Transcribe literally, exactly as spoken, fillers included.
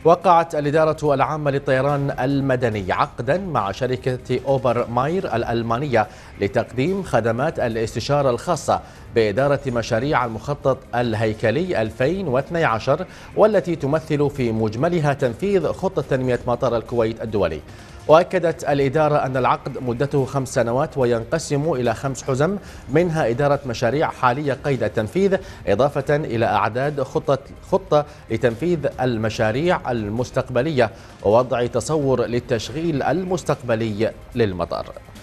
وقعت الإدارة العامة للطيران المدني عقدا مع شركة أوبر ماير الألمانية لتقديم خدمات الاستشارة الخاصة بإدارة مشاريع المخطط الهيكلي ألفين واثني عشر، والتي تمثل في مجملها تنفيذ خطة تنمية مطار الكويت الدولي. وأكدت الإدارة أن العقد مدته خمس سنوات وينقسم إلى خمس حزم، منها إدارة مشاريع حالية قيد التنفيذ، إضافة إلى أعداد خطة خطة لتنفيذ المشاريع المستقبلية ووضع تصور للتشغيل المستقبلي للمطار.